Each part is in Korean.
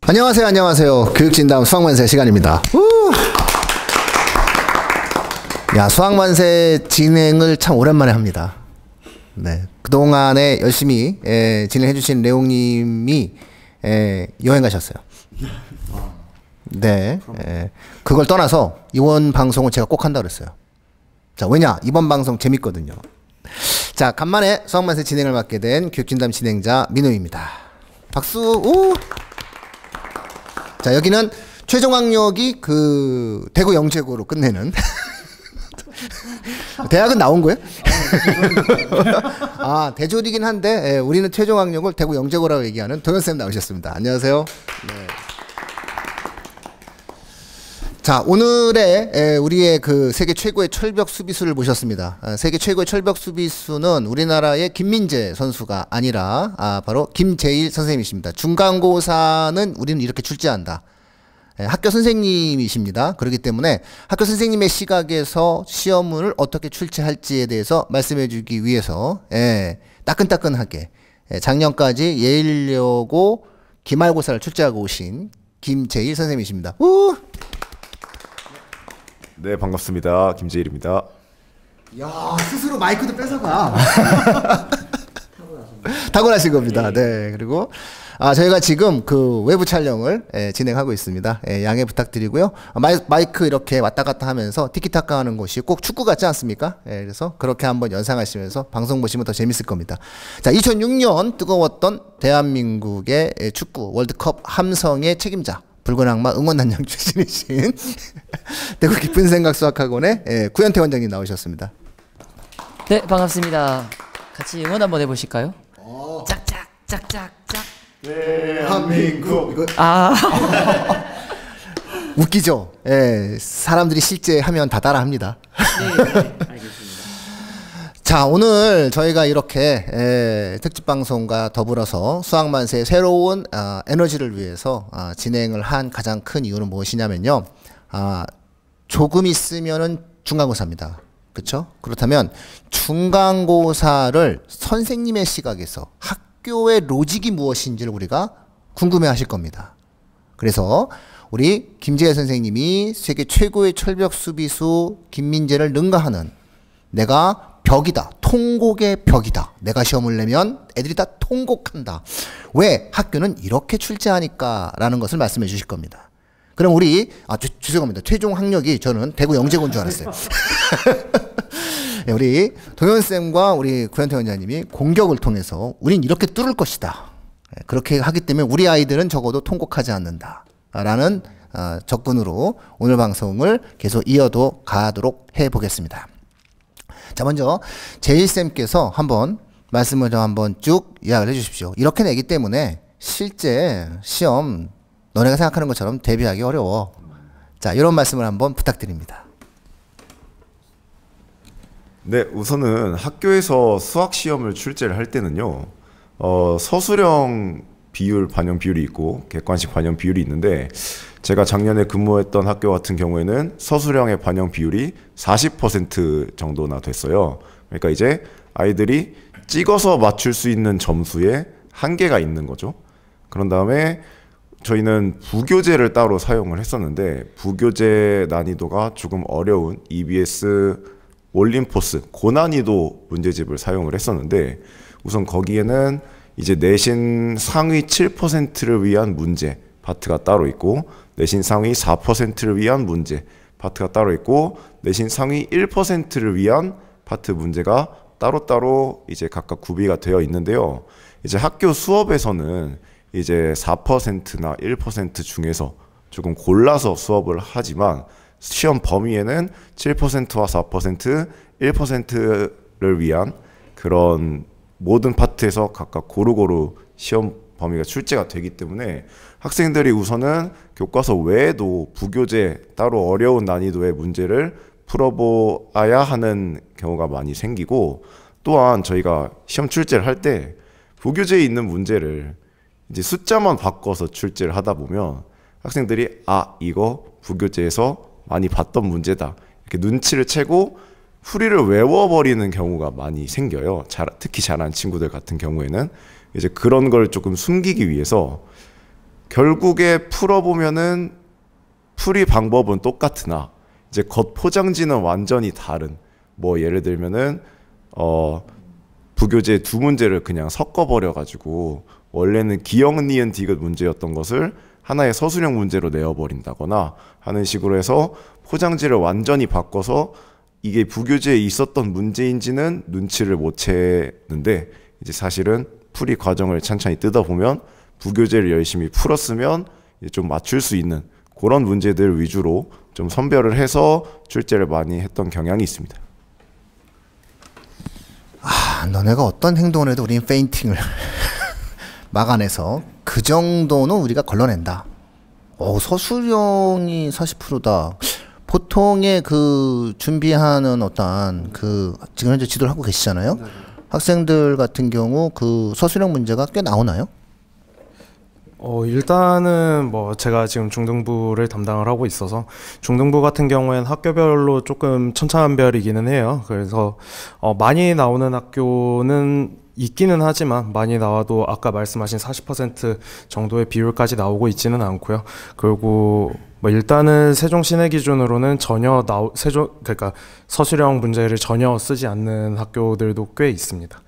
안녕하세요, 안녕하세요. 교육진담 수학만세 시간입니다. 야, 수학만세 진행을 참 오랜만에 합니다. 네, 그동안에 열심히 진행해 주신 레옹님이 여행 가셨어요. 네, 그걸 떠나서 이번 방송은 제가 꼭 한다고 그랬어요. 자, 왜냐? 이번 방송 재밌거든요. 자, 간만에 수학만세 진행을 맡게 된 교육진담 진행자 민우입니다. 박수. 우! 자, 여기는 최종학력이 그 대구 영재고로 끝내는 대학은 나온 거예요? 아, 대졸이긴 한데 우리는 최종학력을 대구 영재고라고 얘기하는 도현쌤 나오셨습니다. 안녕하세요. 네. 자, 오늘의 우리의 그 세계 최고의 철벽 수비수를 모셨습니다. 세계 최고의 철벽 수비수는 우리나라의 김민재 선수가 아니라 바로 김재일 선생님이십니다. 중간고사는 우리는 이렇게 출제한다. 학교 선생님이십니다. 그렇기 때문에 학교 선생님의 시각에서 시험을 어떻게 출제할지에 대해서 말씀해 주기 위해서 따끈따끈하게 작년까지 예일여고 기말고사를 출제하고 오신 김재일 선생님이십니다. 우! 네, 반갑습니다. 김재일입니다. 야, 스스로 마이크도 뺏어가. 타고나신 겁니다. 네, 그리고 저희가 지금 그 외부 촬영을 진행하고 있습니다. 양해 부탁드리고요. 마이크 이렇게 왔다 갔다 하면서 티키타카 하는 것이 꼭 축구 같지 않습니까? 그래서 그렇게 한번 연상하시면서 방송 보시면 더 재밌을 겁니다. 자, 2006년 뜨거웠던 대한민국의 축구 월드컵 함성의 책임자, 붉은 악마 응원단장 출신이신 대구 깊은 생각 수학학원의 구현태 원장님 나오셨습니다. 네, 반갑습니다. 같이 응원 한번 해보실까요? 짝짝 짝짝짝 대한민국. 웃기죠? 사람들이 실제 하면 다 따라합니다. 네, 알겠습니다. 자, 오늘 저희가 이렇게 특집 방송과 더불어서 수학만세의 새로운 에너지를 위해서 진행을 한 가장 큰 이유는 무엇이냐면요. 조금 있으면은 중간고사입니다. 그렇죠? 그렇다면 중간고사를 선생님의 시각에서 학교의 로직이 무엇인지를 우리가 궁금해하실 겁니다. 그래서 우리 김재일 선생님이 세계 최고의 철벽 수비수 김민재를 능가하는 내가 벽이다. 통곡의 벽이다. 내가 시험을 내면 애들이 다 통곡한다. 왜? 학교는 이렇게 출제하니까 라는 것을 말씀해 주실 겁니다. 그럼 우리 죄송합니다. 최종 학력이 저는 대구 영재고인 줄 알았어요. 우리 도현쌤과 우리 구현태 원장님이 공격을 통해서 우린 이렇게 뚫을 것이다. 그렇게 하기 때문에 우리 아이들은 적어도 통곡하지 않는다. 라는 접근으로 오늘 방송을 계속 이어도 가도록 해보겠습니다. 자, 먼저 제일쌤께서 한번 말씀을 좀 한번 쭉 이야기를 해주십시오. 이렇게 내기 때문에 실제 시험 너네가 생각하는 것처럼 대비하기 어려워. 자, 이런 말씀을 한번 부탁드립니다. 네, 우선은 학교에서 수학 시험을 출제를 할 때는요, 서술형 비율, 반영 비율이 있고 객관식 반영 비율이 있는데, 제가 작년에 근무했던 학교 같은 경우에는 서술형의 반영 비율이 40% 정도나 됐어요. 그러니까 이제 아이들이 찍어서 맞출 수 있는 점수에 한계가 있는 거죠. 그런 다음에 저희는 부교재를 따로 사용을 했었는데, 부교재 난이도가 조금 어려운 EBS 올림포스 고난이도 문제집을 사용을 했었는데, 우선 거기에는 이제 내신 상위 7%를 위한 문제 파트가 따로 있고, 내신 상위 4%를 위한 문제 파트가 따로 있고, 내신 상위 1%를 위한 파트 문제가 따로따로 이제 각각 구비가 되어 있는데요. 이제 학교 수업에서는 이제 4%나 1% 중에서 조금 골라서 수업을 하지만, 시험 범위에는 7%와 4%, 1%를 위한 그런 모든 파트에서 각각 고루고루 시험 범위가 출제가 되기 때문에 학생들이 우선은 교과서 외에도 부교재 따로 어려운 난이도의 문제를 풀어보아야 하는 경우가 많이 생기고, 또한 저희가 시험 출제를 할 때 부교재에 있는 문제를 이제 숫자만 바꿔서 출제를 하다 보면 학생들이 이거 부교재에서 많이 봤던 문제다 이렇게 눈치를 채고 풀이를 외워버리는 경우가 많이 생겨요. 특히 잘하는 친구들 같은 경우에는 이제 그런 걸 조금 숨기기 위해서 결국에 풀어보면은 풀이 방법은 똑같으나 이제 겉 포장지는 완전히 다른, 뭐 예를 들면은 부교재 두 문제를 그냥 섞어버려 가지고 원래는 기역 니은 디귿 문제였던 것을 하나의 서술형 문제로 내어버린다거나 하는 식으로 해서 포장지를 완전히 바꿔서 이게 부교재에 있었던 문제인지는 눈치를 못 채는데, 이제 사실은 풀이 과정을 찬찬히 뜯어보면 부교재를 열심히 풀었으면 이제 좀 맞출 수 있는 그런 문제들 위주로 좀 선별을 해서 출제를 많이 했던 경향이 있습니다. 너네가 어떤 행동을 해도 우리는 페인팅을 막아내서 그 정도는 우리가 걸러낸다. 서술형이 40%다. 보통의 그 준비하는 어떤 지금 현재 지도를 하고 계시잖아요. 학생들 같은 경우 그 서술형 문제가 꽤 나오나요? 일단은 뭐 제가 지금 중등부를 담당을 하고 있어서 중등부 같은 경우에는 학교별로 조금 천차만별이기는 해요. 그래서 많이 나오는 학교는 있기는 하지만 많이 나와도 아까 말씀하신 40% 정도의 비율까지 나오고 있지는 않고요. 그리고 뭐 일단은 세종 시내 기준으로는 전혀 그러니까 서술형 문제를 전혀 쓰지 않는 학교들도 꽤 있습니다.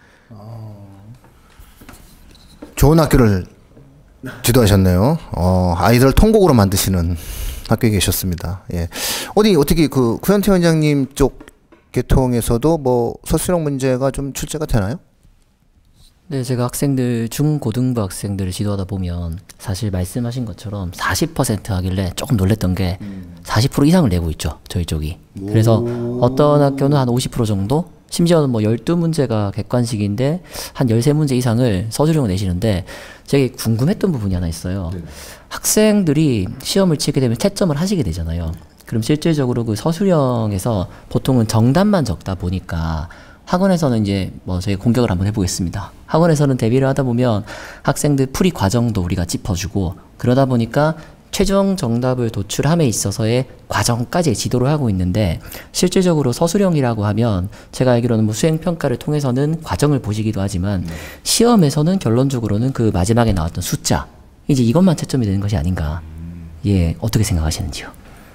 좋은 학교를 지도하셨네요. 아이들을 통곡으로 만드시는 학교에 계셨습니다. 예. 어떻게 그 구현태 원장님 쪽 계통에서도 뭐 서술형 문제가 좀 출제가 되나요? 네, 제가 학생들 중고등부 학생들을 지도하다 보면 사실 말씀하신 것처럼 40% 하길래 조금 놀랬던 게 40% 이상을 내고 있죠, 저희 쪽이. 그래서 어떤 학교는 한 50% 정도, 심지어는 뭐 12문제가 객관식인데 한 13문제 이상을 서술형을 내시는데, 제가 궁금했던 부분이 하나 있어요. 학생들이 시험을 치게 되면 채점을 하시게 되잖아요. 그럼 실질적으로 그 서술형에서 보통은 정답만 적다 보니까 학원에서는 이제 뭐 저희 공격을 한번 해보겠습니다. 학원에서는 대비를 하다 보면 학생들 풀이 과정도 우리가 짚어주고, 그러다 보니까 최종 정답을 도출함에 있어서의 과정까지 지도를 하고 있는데, 실질적으로 서술형이라고 하면 제가 알기로는 뭐 수행평가를 통해서는 과정을 보시기도 하지만 시험에서는 결론적으로는 그 마지막에 나왔던 숫자, 이제 이것만 채점이 되는 것이 아닌가. 예, 어떻게 생각하시는지요?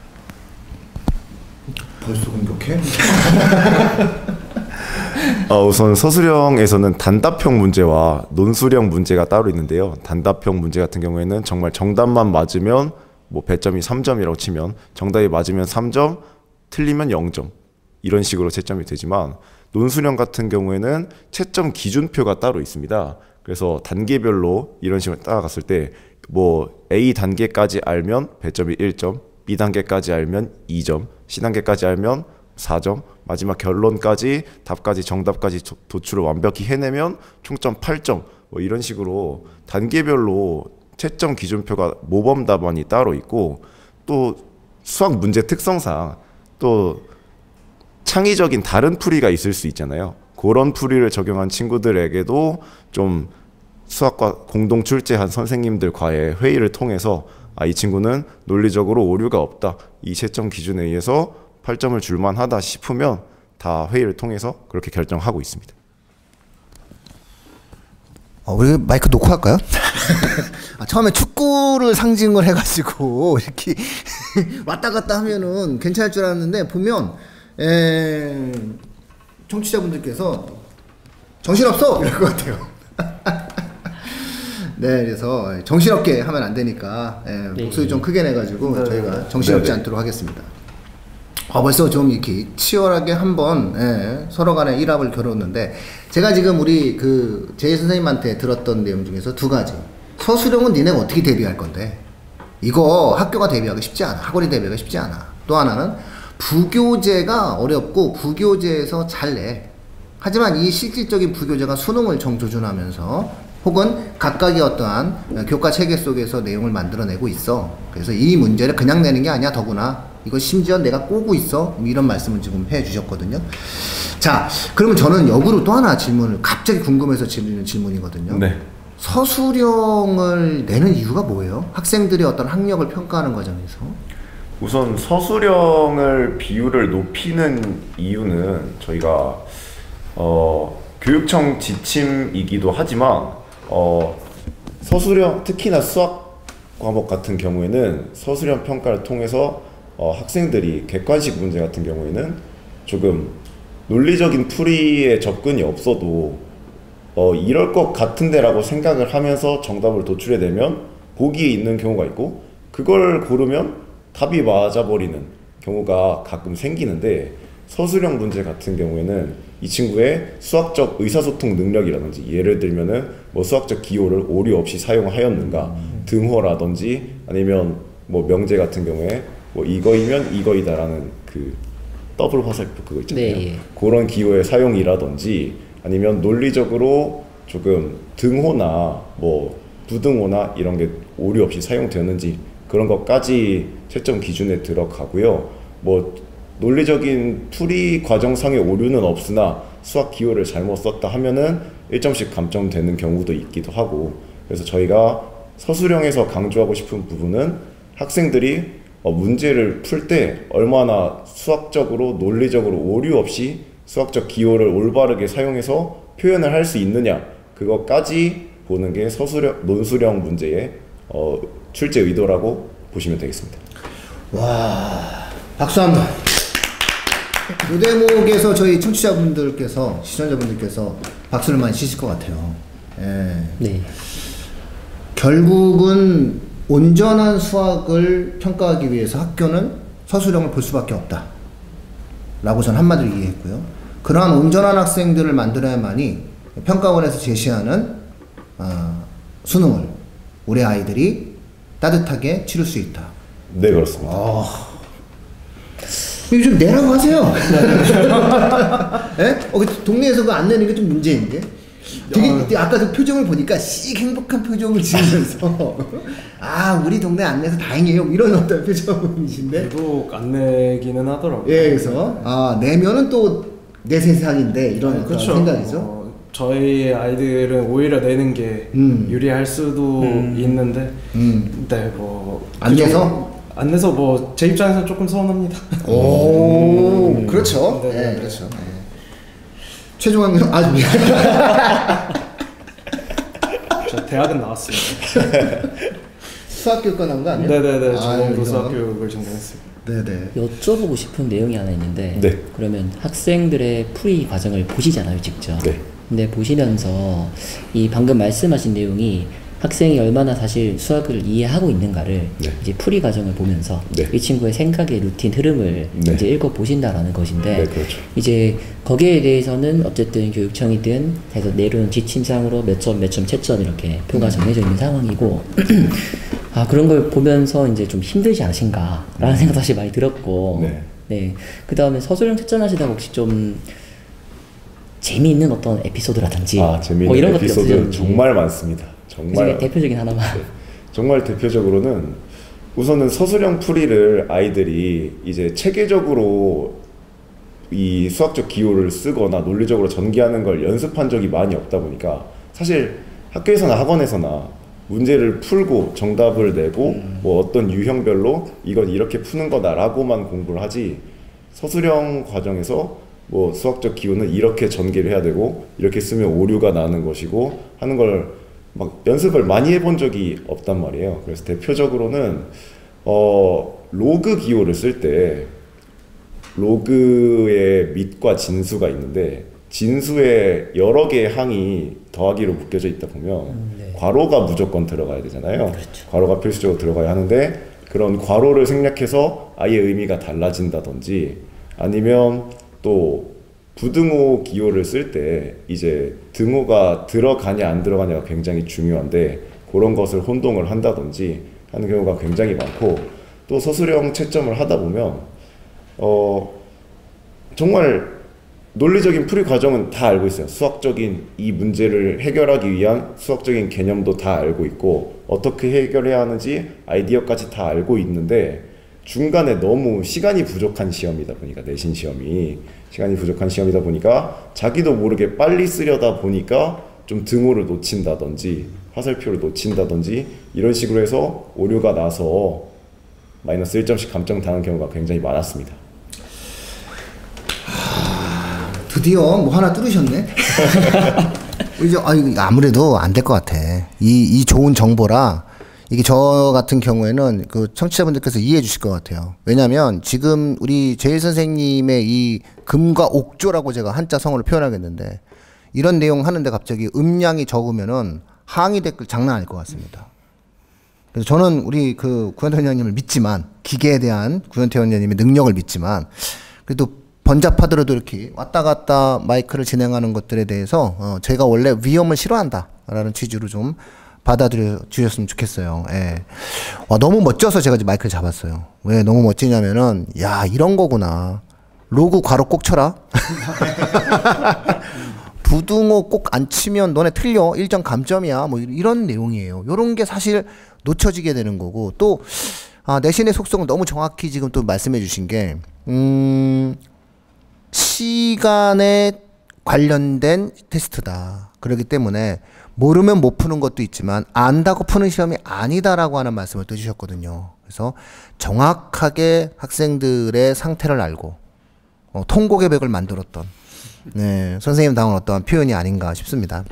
벌써 공격해? 우선 서술형에서는 단답형 문제와 논술형 문제가 따로 있는데요. 단답형 문제 같은 경우에는 정말 정답만 맞으면 뭐 배점이 3점이라고 치면 정답이 맞으면 3점, 틀리면 0점 이런 식으로 채점이 되지만, 논술형 같은 경우에는 채점 기준표가 따로 있습니다. 그래서 단계별로 이런 식으로 따라갔을 때 뭐 A 단계까지 알면 배점이 1점, B 단계까지 알면 2점, C 단계까지 알면 4점, 마지막 결론까지 답까지 정답까지 도출을 완벽히 해내면 총점 8점, 뭐 이런 식으로 단계별로 채점 기준표가 모범 답안이 따로 있고, 또 수학 문제 특성상 또 창의적인 다른 풀이가 있을 수 있잖아요. 그런 풀이를 적용한 친구들에게도 좀 수학과 공동 출제한 선생님들과의 회의를 통해서 이 친구는 논리적으로 오류가 없다, 이 채점 기준에 의해서 8점을 줄만 하다 싶으면 다 회의를 통해서 그렇게 결정하고 있습니다. 우리 마이크 놓고 할까요? 처음에 축구를 상징을 해가지고 이렇게 왔다 갔다 하면은 괜찮을 줄 알았는데, 보면 청취자분들께서 정신없어! 이럴 것 같아요. 네, 그래서 정신없게 하면 안 되니까 목소리 좀 크게 내가지고 저희가 정신없지 않도록 하겠습니다. 벌써 좀 이렇게 치열하게 한번 서로 간에 일합을 겨뤘는데, 제가 지금 우리 그 제 선생님한테 들었던 내용 중에서 두 가지. 서술형은 니네가 어떻게 대비할 건데, 이거 학교가 대비하기 쉽지 않아, 학원이 대비하기 쉽지 않아. 또 하나는 부교재가 어렵고 부교재에서 잘 내. 하지만 이 실질적인 부교재가 수능을 정조준하면서 혹은 각각의 어떠한 교과 체계 속에서 내용을 만들어내고 있어. 그래서 이 문제를 그냥 내는 게 아니야, 더구나 이거 심지어 내가 꼬고 있어, 이런 말씀을 지금 해 주셨거든요. 자, 그러면 저는 역으로 또 하나 질문을 갑자기 궁금해서 드리는 질문이거든요. 네. 서술형을 내는 이유가 뭐예요? 학생들의 어떤 학력을 평가하는 과정에서. 우선 서술형을 비율을 높이는 이유는 저희가 교육청 지침이기도 하지만 서술형, 특히나 수학 과목 같은 경우에는 서술형 평가를 통해서 학생들이 객관식 문제 같은 경우에는 조금 논리적인 풀이에 접근이 없어도 이럴 것 같은데라고 생각을 하면서 정답을 도출해내면 보기에 있는 경우가 있고, 그걸 고르면 답이 맞아버리는 경우가 가끔 생기는데, 서술형 문제 같은 경우에는 이 친구의 수학적 의사소통 능력이라든지, 예를 들면은 뭐 수학적 기호를 오류 없이 사용하였는가, 등호라든지 아니면 뭐 명제 같은 경우에 뭐 이거이면 이거이다라는 그 더블 화살표 그거 있잖아요. 네, 예. 그런 기호의 사용이라든지, 아니면 논리적으로 조금 등호나 뭐 부등호나 이런 게 오류 없이 사용되었는지 그런 것까지 채점 기준에 들어가고요. 뭐 논리적인 풀이 과정상의 오류는 없으나 수학 기호를 잘못 썼다 하면은 1점씩 감점되는 경우도 있기도 하고, 그래서 저희가 서술형에서 강조하고 싶은 부분은 학생들이 문제를 풀 때 얼마나 수학적으로 논리적으로 오류 없이 수학적 기호를 올바르게 사용해서 표현을 할 수 있느냐, 그것까지 보는 게 논술형 문제의 출제 의도라고 보시면 되겠습니다. 와, 박수 한 번. 이 대목에서 저희 청취자분들께서, 시청자분들께서 박수를 많이 치실 것 같아요. 예. 네. 결국은 온전한 수학을 평가하기 위해서 학교는 서술형을 볼 수밖에 없다 라고 저는 한마디로 이해했고요. 그러한 온전한 학생들을 만들어야만이 평가원에서 제시하는 수능을 우리 아이들이 따뜻하게 치를 수 있다. 네, 그렇습니다. 이거 좀 내라고 하세요. 예? 동네에서 그 안 내는 게 좀 문제인데. 되게 아까 그 표정을 보니까 씩 행복한 표정을 지으면서 우리 동네 안 내서 다행이에요 이런 어떤 표정이신데. 유독 안 내기는 하더라고요. 예, 그래서 내면은 또 내 세상인데 이런 어떤 그렇죠. 생각이죠. 저희 아이들은 오히려 내는 게 유리할 수도 있는데, 네, 뭐 안 내서? 안 내서 뭐 제 입장에서 조금 서운합니다. 오, 그렇죠. 네, 그렇죠. 최종환 미안. 저 대학은 나왔습니다. 수학교육과 나온 거 아니에요? 네네네. 저도 수학교육을 전공했습니다. 네네. 여쭤보고 싶은 내용이 하나 있는데, 네. 그러면 학생들의 풀이 과정을 보시잖아요, 직접. 네. 근데 보시면서 이 방금 말씀하신 내용이 학생이 얼마나 사실 수학을 이해하고 있는가를 네. 이제 풀이 과정을 보면서 네. 이 친구의 생각의 루틴 흐름을 네. 이제 읽어 보신다라는 것인데, 네, 그렇죠. 이제 거기에 대해서는 어쨌든 교육청이든 해서 내려온 지침상으로 몇 점 채점 이렇게 표가 정해져 있는 상황이고 그런 걸 보면서 이제 좀 힘들지 않으신가라는 생각 사실 많이 들었고, 네. 그 다음에 서술형 채점하시다가 혹시 좀 재미있는 어떤 에피소드라든지 재미있는 뭐 이런 것들 에피소드 없으셨는지. 정말 많습니다. 정말 대표적인 하나만. 네. 정말 대표적으로는 우선은 서술형 풀이를 아이들이 이제 체계적으로 이 수학적 기호를 쓰거나 논리적으로 전개하는 걸 연습한 적이 많이 없다 보니까, 사실 학교에서나 학원에서나 문제를 풀고 정답을 내고 뭐 어떤 유형별로 이건 이렇게 푸는 거다라고만 공부를 하지, 서술형 과정에서 뭐 수학적 기호는 이렇게 전개를 해야 되고 이렇게 쓰면 오류가 나는 것이고 하는 걸 막 연습을 많이 해본 적이 없단 말이에요. 그래서 대표적으로는 로그 기호를 쓸 때 로그의 밑과 진수가 있는데, 진수에 여러 개의 항이 더하기로 묶여져 있다 보면 괄호가 무조건 들어가야 되잖아요. 그렇죠. 괄호가 필수적으로 들어가야 하는데, 그런 괄호를 생략해서 아예 의미가 달라진다든지, 아니면 또 부등호 기호를 쓸 때 이제 등호가 들어가냐 안 들어가냐가 굉장히 중요한데, 그런 것을 혼동을 한다든지 하는 경우가 굉장히 많고, 또 서술형 채점을 하다 보면 정말 논리적인 풀이 과정은 다 알고 있어요. 수학적인 이 문제를 해결하기 위한 수학적인 개념도 다 알고 있고, 어떻게 해결해야 하는지 아이디어까지 다 알고 있는데, 중간에 너무 시간이 부족한 시험이다 보니까, 내신 시험이 시간이 부족한 시험이다 보니까 자기도 모르게 빨리 쓰려다 보니까 좀 등호를 놓친다든지 화살표를 놓친다든지 이런 식으로 해서 오류가 나서 마이너스 1점씩 감점당한 경우가 굉장히 많았습니다. 드디어 뭐 하나 뚫으셨네. 이제 이거 아무래도 안 될 것 같아. 이 좋은 정보라 이게 저 같은 경우에는 그 청취자분들께서 이해해 주실 것 같아요. 왜냐하면 지금 우리 제일 선생님의 이 금과 옥조라고 제가 한자 성어를 표현하겠는데 이런 내용 하는데 갑자기 음량이 적으면은 항의 댓글 장난 아닐 것 같습니다. 그래서 저는 우리 그 구현태 원장님을 믿지만 기계에 대한 구현태 원장님의 능력을 믿지만 그래도 번잡하더라도 이렇게 왔다 갔다 마이크를 진행하는 것들에 대해서 제가 원래 위험을 싫어한다라는 취지로 좀 받아들여 주셨으면 좋겠어요. 예. 와, 너무 멋져서 제가 이제 마이크를 잡았어요. 왜 너무 멋지냐면은 야 이런 거구나. 로그 괄호 꼭 쳐라. 부등호 꼭 안 치면 너네 틀려. 1점 감점이야. 뭐 이런 내용이에요. 요런 게 사실 놓쳐지게 되는 거고 또 내신의 속성을 너무 정확히 지금 또 말씀해 주신 게 시간에 관련된 테스트다. 그렇기 때문에 모르면 못 푸는 것도 있지만 안다고 푸는 시험이 아니다라고 하는 말씀을 또 주셨거든요. 그래서 정확하게 학생들의 상태를 알고 통고 계획을 만들었던 네, 선생님 다운 어떠한 표현이 아닌가 싶습니다.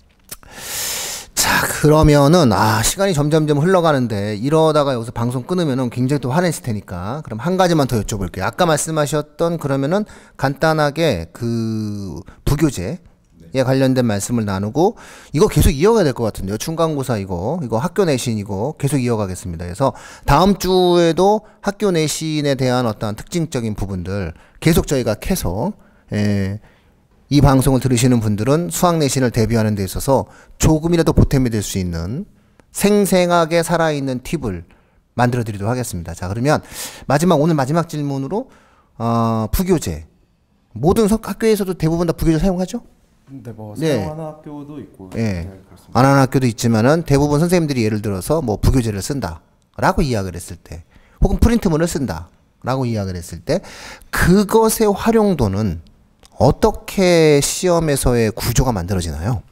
자, 그러면은 시간이 점점점 흘러가는데 이러다가 여기서 방송 끊으면은 굉장히 또 화냈을 테니까 그럼 한 가지만 더 여쭤볼게요. 아까 말씀하셨던 그러면은 간단하게 그 부교재에 관련된 말씀을 나누고 이거 계속 이어가야 될 것 같은데요. 중간고사 이거 학교 내신 이거 계속 이어가겠습니다. 그래서 다음 주에도 학교 내신에 대한 어떤 특징적인 부분들 계속 저희가 캐서 이 방송을 들으시는 분들은 수학 내신을 대비하는 데 있어서 조금이라도 보탬이 될 수 있는 생생하게 살아있는 팁을 만들어 드리도록 하겠습니다. 자, 그러면 오늘 마지막 질문으로 부교재 모든 학교에서도 대부분 다 부교재 사용하죠? 네, 뭐 네. 사용하는 학교도 있고. 네. 네, 그렇습니다. 안 하는 학교도 있지만은 대부분 선생님들이 예를 들어서 뭐 부교재를 쓴다라고 이야기를 했을 때 혹은 프린트문을 쓴다라고 이야기를 했을 때 그것의 활용도는 어떻게 시험에서의 구조가 만들어지나요?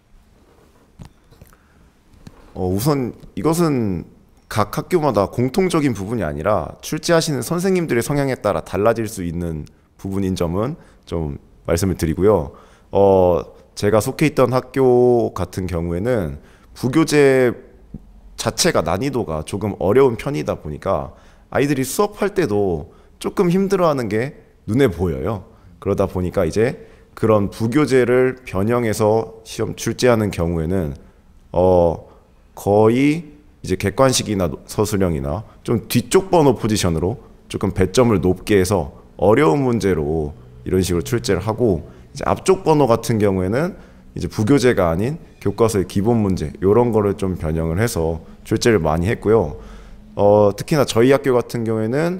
우선 이것은 각 학교마다 공통적인 부분이 아니라 출제하시는 선생님들의 성향에 따라 달라질 수 있는 부분인 점은 좀 말씀을 드리고요. 제가 속해 있던 학교 같은 경우에는 부교재 자체가 난이도가 조금 어려운 편이다 보니까 아이들이 수업할 때도 조금 힘들어하는 게 눈에 보여요. 그러다 보니까 이제 그런 부교재를 변형해서 시험 출제하는 경우에는 거의 이제 객관식이나 서술형이나 좀 뒤쪽 번호 포지션으로 조금 배점을 높게 해서 어려운 문제로 이런 식으로 출제를 하고 이제 앞쪽 번호 같은 경우에는 이제 부교재가 아닌 교과서의 기본 문제 이런 거를 좀 변형을 해서 출제를 많이 했고요. 특히나 저희 학교 같은 경우에는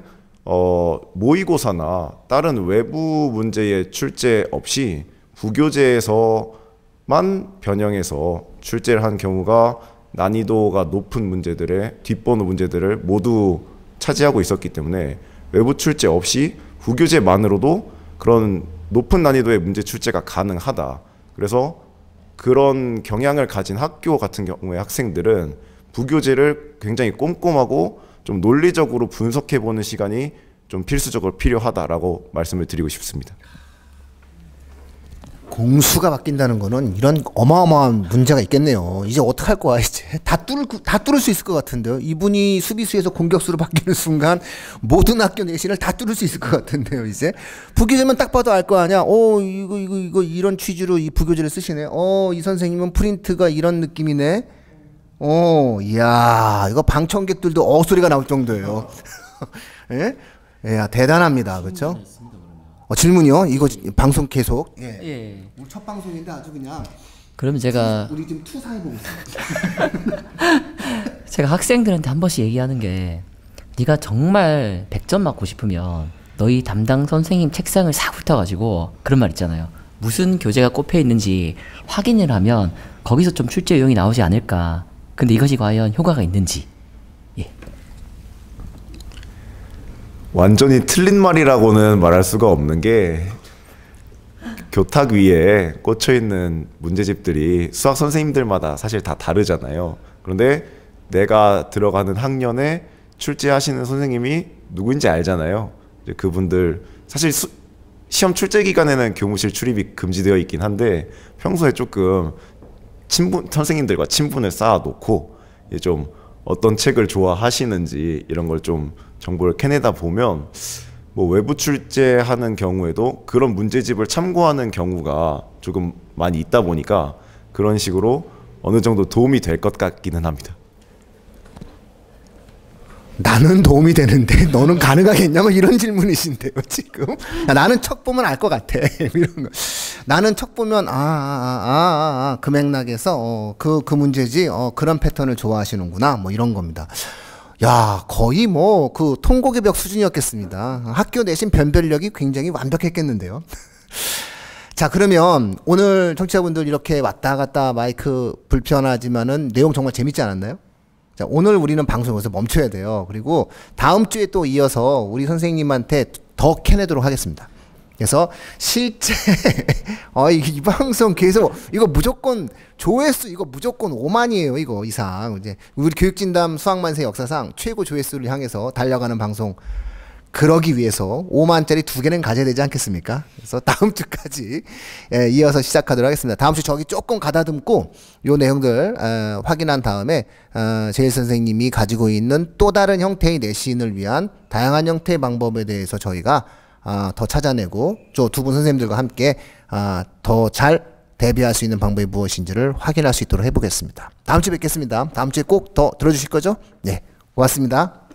모의고사나 다른 외부 문제의 출제 없이 부교재에서만 변형해서 출제를 한 경우가 난이도가 높은 문제들의 뒷번호 문제들을 모두 차지하고 있었기 때문에 외부 출제 없이 부교재만으로도 그런 높은 난이도의 문제 출제가 가능하다. 그래서 그런 경향을 가진 학교 같은 경우에 학생들은 부교재를 굉장히 꼼꼼하고 좀 논리적으로 분석해보는 시간이 좀 필수적으로 필요하다라고 말씀을 드리고 싶습니다. 공수가 바뀐다는 거는 이런 어마어마한 문제가 있겠네요. 이제 어떡할 거야, 이제. 다 뚫을 수 있을 것 같은데요. 이분이 수비수에서 공격수로 바뀌는 순간 모든 학교 내신을 다 뚫을 수 있을 것 같은데요, 이제. 부교재면 딱 봐도 알 거 아니야. 이거 이런 취지로 이 부교재를 쓰시네. 이 선생님은 프린트가 이런 느낌이네. 이야, 이거 방청객들도 소리가 나올 정도예요. 예? 야, 대단합니다. 그렇죠? 질문이요? 이거 방송 계속. 예. 우리 첫 방송인데 아주 그냥. 그러면 제가 우리 지금 투사해 보고 있어요. 제가 학생들한테 한 번씩 얘기하는 게 네가 정말 100점 맞고 싶으면 너희 담당 선생님 책상을 싹 훑어가지고 그런 말 있잖아요. 무슨 교재가 꼽혀 있는지 확인을 하면 거기서 좀 출제 요령이 나오지 않을까. 근데 이것이 과연 효과가 있는지. 예. 완전히 틀린 말이라고는 말할 수가 없는 게 교탁 위에 꽂혀 있는 문제집들이 수학 선생님들마다 사실 다 다르잖아요. 그런데 내가 들어가는 학년에 출제하시는 선생님이 누구인지 알잖아요. 이제 그분들 사실 시험 출제 기간에는 교무실 출입이 금지되어 있긴 한데 평소에 조금 선생님들과 친분을 쌓아놓고 좀 어떤 책을 좋아하시는지 이런 걸 좀 정보를 캐내다 보면 뭐 외부 출제하는 경우에도 그런 문제집을 참고하는 경우가 조금 많이 있다 보니까 그런 식으로 어느 정도 도움이 될 것 같기는 합니다. 나는 도움이 되는데 너는 가능하겠냐고 이런 질문이신데요 지금. 나는 척 보면 알 것 같아. 이런 거. 나는 척 보면 그 맥락에서 그 문제지 그런 패턴을 좋아하시는구나 뭐 이런 겁니다. 야, 거의 뭐 그 통곡의 벽 수준이었겠습니다. 학교 내신 변별력이 굉장히 완벽했겠는데요. 자, 그러면 오늘 청취자분들 이렇게 왔다 갔다 마이크 불편하지만은 내용 정말 재밌지 않았나요? 자, 오늘 우리는 방송 여기서 멈춰야 돼요. 그리고 다음 주에 또 이어서 우리 선생님한테 더 캐내도록 하겠습니다. 그래서 실제 이 방송 계속 이거 무조건 조회수 이거 무조건 5만이에요. 이거 이상 이제 우리 교육진담 수학만세 역사상 최고 조회수를 향해서 달려가는 방송 그러기 위해서 5만짜리 2개는 가져야 되지 않겠습니까? 그래서 다음 주까지 이어서 시작하도록 하겠습니다. 다음 주 저기 조금 가다듬고 요 내용들 확인한 다음에 제일 선생님이 가지고 있는 또 다른 형태의 내신을 위한 다양한 형태의 방법에 대해서 저희가 더 찾아내고 저 두 분 선생님들과 함께 더 잘 대비할 수 있는 방법이 무엇인지를 확인할 수 있도록 해보겠습니다. 다음 주에 뵙겠습니다. 다음 주에 꼭 더 들어주실 거죠? 네, 고맙습니다.